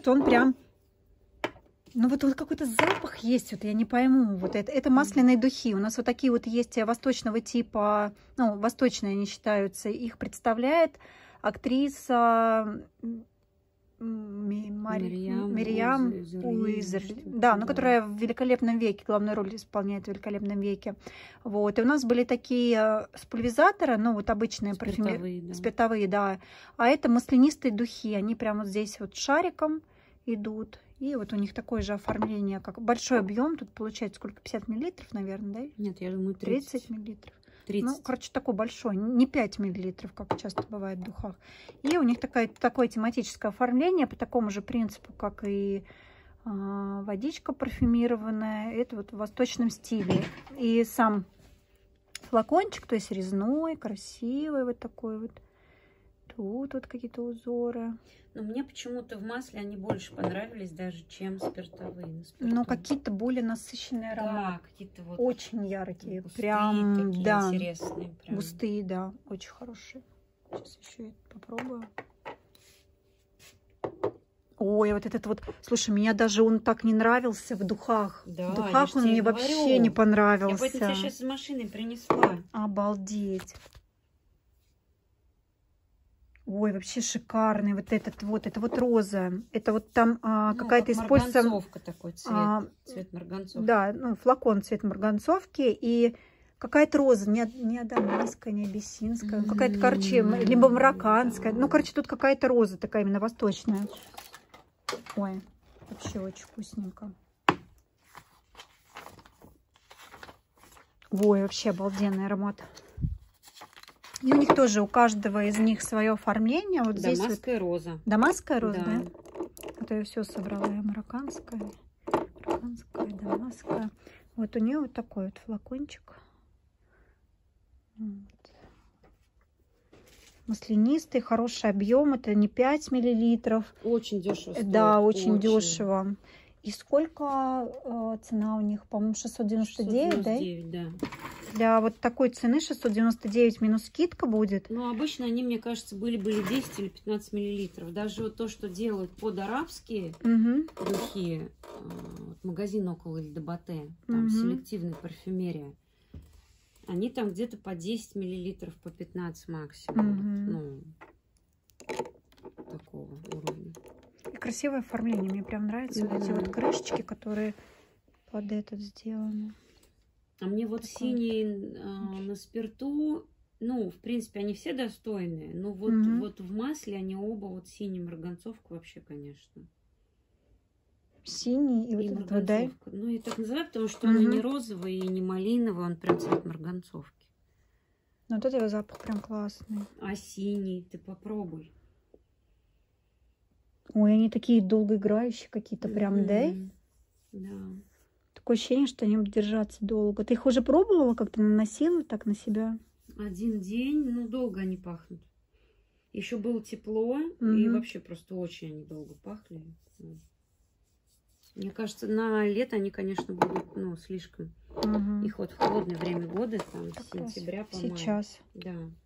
вот он прям... Ну вот какой-то запах есть, вот я не пойму. Вот это масляные духи. У нас вот такие вот есть восточного типа, ну, восточные они считаются. Их представляет актриса Мириам Уизер. Да, ну, которая в «Великолепном веке», главную роль исполняет в «Великолепном веке». Вот. И у нас были такие с пульверизатора, ну, вот обычные спиртовые, да. А это маслянистые духи. Они прямо вот здесь вот шариком идут. И вот у них такое же оформление, как большой объем. Тут получается сколько? 50 миллилитров, наверное, да? Нет, я думаю 30 миллилитров. 30. Ну, короче, такой большой, не 5 миллилитров, как часто бывает в духах. И у них такое тематическое оформление по такому же принципу, как и водичка парфюмированная. Это вот в восточном стиле. И сам флакончик, то есть резной, красивый вот такой вот. Тут вот какие-то узоры. Но мне почему-то в масле они больше понравились даже, чем спиртовые. Ну, какие-то более насыщенные ароматы. Да, какие-то вот очень яркие. густые, прям, такие да, интересные. Прям. Густые, да, очень хорошие. Сейчас еще попробую. Ой, вот этот вот, слушай, меня даже он так не нравился в духах. Да, в духах он мне вообще не понравился. Я поэтому тебя сейчас из машины принесла. Обалдеть. Ой, вообще шикарный вот этот вот, это вот роза, это вот там какая-то используется... Марганцовка такой цвет, цвет марганцовки. Да, ну, флакон цвет марганцовки и какая-то роза, не адамайская, не абиссинская, какая-то, короче, либо марокканская, ну, короче, тут какая-то роза такая именно восточная. Ой, вообще очень вкусненько. Ой, вообще обалденный аромат. И у них тоже, у каждого из них свое оформление. Вот здесь дамасская роза. Дамасская роза, да? Да. Вот я все собрала. Марокканская, дамасская. Вот у нее вот такой вот флакончик. Вот. Маслянистый, хороший объем. Это не 5 миллилитров. Очень дешево стоит. Да, очень дешево. И сколько цена у них? По-моему, 699, 699, да? Для вот такой цены 699 минус скидка будет. Ну, обычно они, мне кажется, были 10 или 15 миллилитров. Даже вот то, что делают под арабские духи, вот магазин около Эльдобате, там селективная парфюмерия, они там где-то по 10 миллилитров, по 15 максимум. Ну, такого уровня. И красивое оформление. Мне прям нравятся вот эти вот крышечки, которые под этот сделаны. А мне вот синий на спирту, ну, в принципе, они все достойные. Но вот в масле они оба, вот синий марганцовка вообще, конечно. Синий и вот этот, да? Ну, я так называю, потому что он и не розовый, и не малиновый, он прям цвет марганцовки. Ну, вот этот запах прям классный. А синий, ты попробуй. Ой, они такие долгоиграющие какие-то прям, да? Да. Такое ощущение, что они будут держаться долго. Ты их уже пробовала, как-то наносила так на себя? Один день, ну, долго они пахнут. Еще было тепло, и вообще просто очень они долго пахли. Мне кажется, на лето они, конечно, будут, ну, слишком. Их вот в холодное время года, там, с сентября по май. Сейчас. Да.